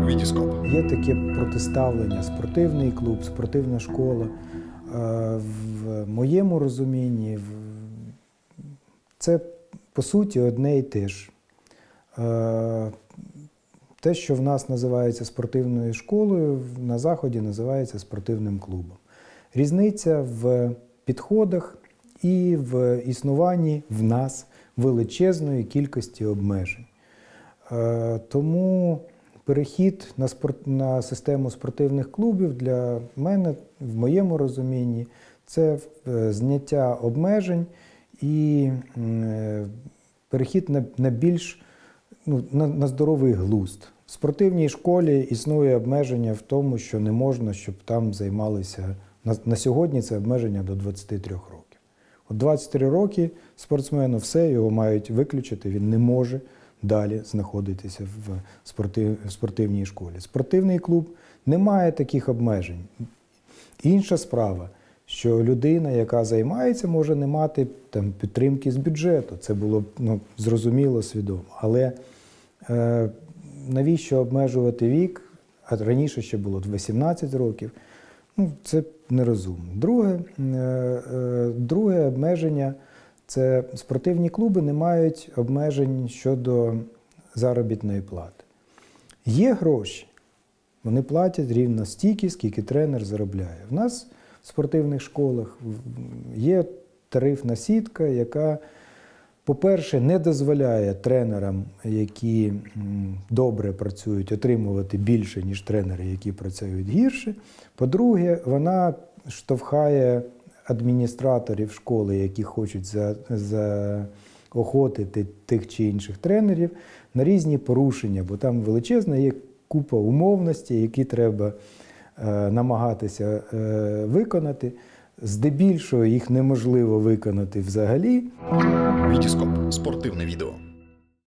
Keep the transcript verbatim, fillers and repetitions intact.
Вітіскоп. Є таке протиставлення: спортивний клуб, спортивна школа. В моєму розумінні це, по суті, одне і те ж. Те, що в нас називається спортивною школою, на Заході називається спортивним клубом. Різниця в підходах і в існуванні в нас величезної кількості обмежень. Тому перехід на, спорт, на систему спортивних клубів для мене, в моєму розумінні, це зняття обмежень і перехід на, на більш ну, на, на здоровий глузд. В спортивній школі існує обмеження в тому, що не можна, щоб там займалися, на, на сьогодні це обмеження до двадцяти трьох років. От двадцять три роки спортсмену все, його мають виключити, він не може далі знаходитися в, спортив, в спортивній школі. Спортивний клуб не має таких обмежень. Інша справа, що людина, яка займається, може не мати там, підтримки з бюджету. Це було ну, зрозуміло, свідомо. Але е, навіщо обмежувати вік? А раніше ще було вісімнадцять років. Ну, це нерозумно. Друге, е, е, друге обмеження – це спортивні клуби не мають обмежень щодо заробітної плати. Є гроші, вони платять рівно стільки, скільки тренер заробляє. В нас в спортивних школах є тарифна сітка, яка, по-перше, не дозволяє тренерам, які добре працюють, отримувати більше, ніж тренери, які працюють гірше. По-друге, вона штовхає адміністраторів школи, які хочуть за, заохотити тих чи інших тренерів, на різні порушення, бо там величезна є купа умовностей, які треба е, намагатися е, виконати. Здебільшого їх неможливо виконати взагалі. Вітіскоп. Спортивне відео.